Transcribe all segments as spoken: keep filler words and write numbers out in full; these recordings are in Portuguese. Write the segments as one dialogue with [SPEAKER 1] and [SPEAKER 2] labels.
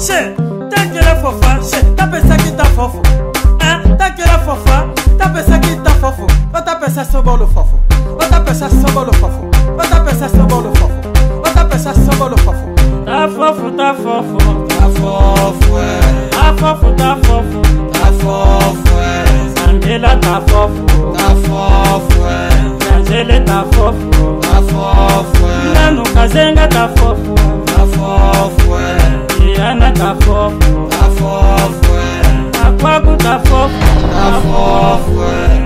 [SPEAKER 1] Che, tá querendo fofar? Che, tá pensando que tá fofo? Hein? Tá querendo fofar? Tá pensando que tá fofo? Ou tá pensando só bolo fofo? Ou tá pensando só bolo fofo? Ou tá pensando só bolo fofo? Ou tá pensando só bolo fofo? Tá fofo, tá fofo,
[SPEAKER 2] tá fofo, é.
[SPEAKER 1] Tá fofo, tá fofo,
[SPEAKER 2] tá fofo, é.
[SPEAKER 1] Sandela tá fofo,
[SPEAKER 2] tá fofo, é.
[SPEAKER 1] Angele tá fofo,
[SPEAKER 2] tá fofo, é.
[SPEAKER 1] Nano Kazenga tá fofo,
[SPEAKER 2] tá fofo, é.
[SPEAKER 1] Diana tá fofo,
[SPEAKER 2] tá fofo, é.
[SPEAKER 1] Aquago tá fofo,
[SPEAKER 2] tá fofo,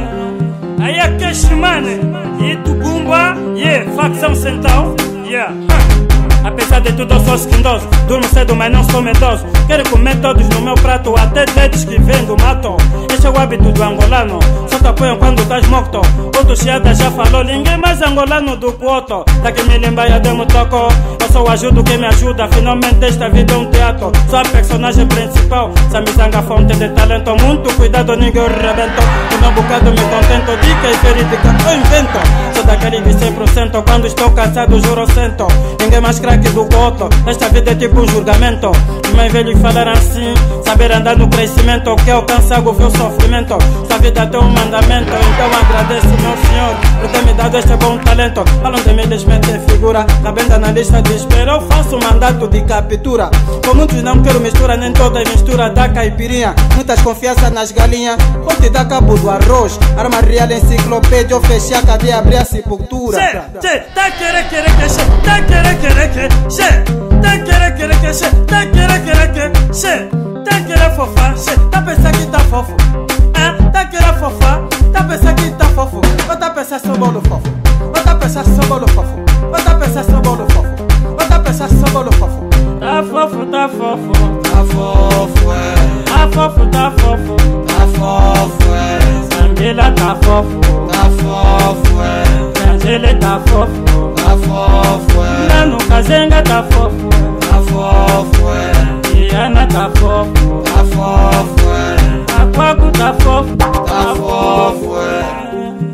[SPEAKER 2] é.
[SPEAKER 1] Aí é Keshimane, e Tugumba, yeah, facção central, yeah. Apesar de tudo eu sou esquindoso. Durmo cedo mas não sou medroso. Quero comer todos no meu prato, até dedos que vêm do mato. Este é o hábito do angolano, só te apoiam quando estás morto. Outro chiada já falou, ninguém mais angolano do que outro. Daqui me lembra eu dei um toco. Eu só ajudo quem me ajuda, finalmente esta vida é um teatro. Sou a personagem principal, essa misanga fonte de talento. Muito cuidado, ninguém rebento. O meu bocado me contento, dica e verídica eu invento. Sou daquele de cem por cento, quando estou cansado juro sento. Ninguém mais craque do coto, esta vida é tipo um julgamento. Meus velhos falaram assim, saber andar no crescimento. Que alcança algo vê o sofrimento. Esta vida tem um mandamento, então agradeço meu Senhor por ter me dado este bom talento. Falam de mim, eles metem figura, sabendo na lista de espera eu faço um mandato de captura. Com muitos não quero mistura, nem toda mistura da caipirinha. Muitas confianças nas galinhas, vou te dar cabo do arroz. Arma real, enciclopédia, eu fechei a cadeia, abri a sepultura. Che, che, tá querer, querer, que, che, tá querer, querer, que, che, tá querer, querer, que, che, tá querer, querer, que, che, tá querer fofar, che, tá pensando que tá fofo? Hein? Tá querer fofar? Tá pensando que tá fofo? Ou tá pensando só bolo fofo? Ou tá pensando só bolo fofo? Ou tá pensando só bolo fofo? Ou tá pensando só bolo fofo? Tá fofo, tá fofo,
[SPEAKER 2] tá fofo, é.
[SPEAKER 1] Tá fofo, tá fofo,
[SPEAKER 2] tá fofo, é.
[SPEAKER 1] Sandela tá fofo,
[SPEAKER 2] tá fofo, é.
[SPEAKER 1] Angele tá fofo,
[SPEAKER 2] tá fofo, é.
[SPEAKER 1] Nano Kazenga tá fofo,
[SPEAKER 2] tá fofo, é.
[SPEAKER 1] Diana tá fofo,
[SPEAKER 2] tá fofo, é.
[SPEAKER 1] Aquago tá fofo,
[SPEAKER 2] tá fofo, é.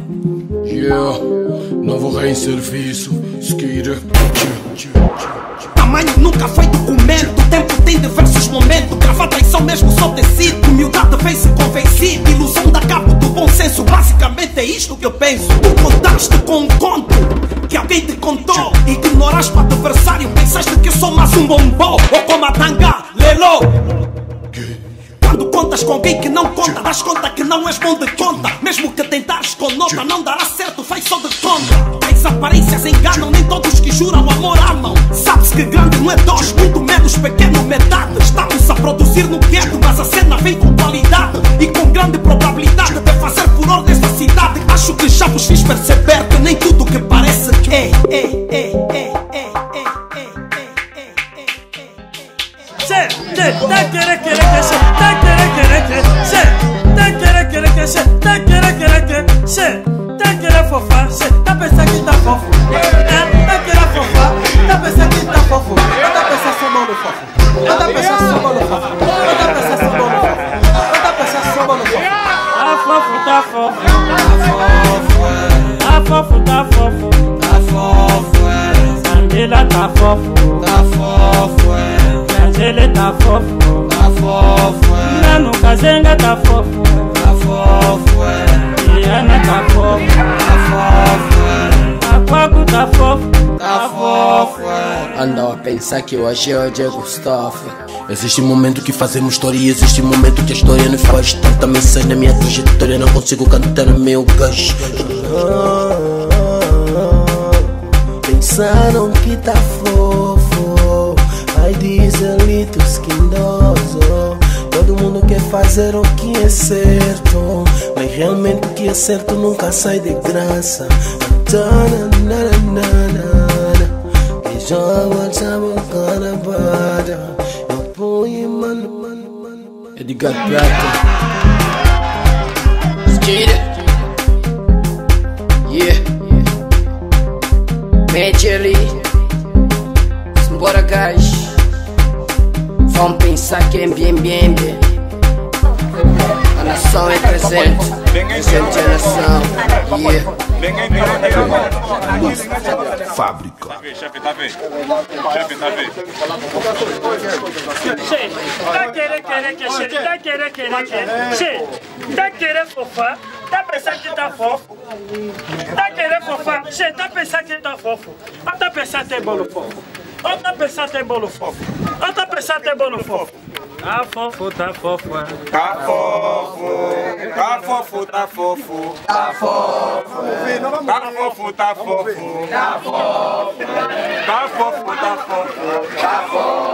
[SPEAKER 3] Yeah, novo rei em serviço, Skira.
[SPEAKER 4] Tamanho nunca foi documento, o tempo tem diversos momentos. Gravatas são mesmo só tecido, humildade vem-se convencido. Ilusão da cabo do bom senso, basicamente é isto que eu penso. Tu contaste com um conto que alguém te contou. Ignoraste o adversário, pensaste que eu sou mais um bombom. Ou como a tanga, lelo. Quando contas com alguém que não conta, das conta que não és bom de conta. Mesmo que tentares com nota, não dará certo, faz só de conta. As aparências enganam, nem todos que juram amor amam. Sabe-se que grande não é dois, muito menos pequeno metade. Estamos a produzir no gueto, mas a cena vem com qualidade e com grande probabilidade de fazer furor nesta cidade. Acho que já vos fiz perceber que nem tudo que parece que é, é, é, é, é, é, é.
[SPEAKER 1] Che, che, tá querer, querer, que, che, tá querer, querer, que, che, tá querer, querer, que, che, tá querer, querer, que, che, tá querer fofar, che, tá pensando que tá fofo? Hein? Tá querer fofar? Tá pensando que tá fofo? Ou tá pensando só bolo fofo? Ou tá pensando só bolo fofo? Ou tá pensando só bolo fofo? Ou tá pensando só bolo fofo? Tá fofo, tá fofo,
[SPEAKER 2] tá fofo, é.
[SPEAKER 1] tá fofo, tá fofo,
[SPEAKER 2] tá fofo, é.
[SPEAKER 1] Sandela tá fofo,
[SPEAKER 2] tá fofo, é.
[SPEAKER 1] Angele tá fofo,
[SPEAKER 2] tá fofo, é.
[SPEAKER 1] Nano Kazenga tá fofo,
[SPEAKER 2] tá fofo, é.
[SPEAKER 1] Diana tá fofo,
[SPEAKER 2] tá fofo, é.
[SPEAKER 1] Aquago tá fofo,
[SPEAKER 2] tá fofo, é.
[SPEAKER 3] Andava a pensar que eu achei o Diego Gustavo. Existe um momento que fazemos história e existe um momento que a história nos faz. Tanta mensagem na minha trajetória, não consigo cantar no meu gás. Pensaram que tá fofo, ai dizelito esquindoso. Todo mundo quer fazer o que é certo, mas realmente o que é certo nunca sai de graça. Que joga essa boca na bada. Eu ponho mano, mano, mano. Edgar Prata. Skate. Yeah. Major Lee. Simbora gás. Vamos pensar que é bem, bem, bem.
[SPEAKER 5] A nação é presente, presente é a nação. Yeah.
[SPEAKER 6] Fábrica.
[SPEAKER 7] Chefe, tá vendo? Chefe, tá vendo?
[SPEAKER 1] Che, tá querer, querer, que chefe, tá querer, querer, querer. Che, tá querer fofar, tá pensando que tá fofo. Tá querer fofar, che, tá pensando que tá fofo. Ou tá pensando que é bolo fofo. Ou tá pensando que é bolo fofo. Ou tá pensando que é bolo fofo. Tá fofo, tá fofo.
[SPEAKER 7] Tá fofo, tá fofo, tá fofo. Tá fofo, tá fofo, tá fofo. Tá fofo, tá fofo, tá fofo. Tá fofo.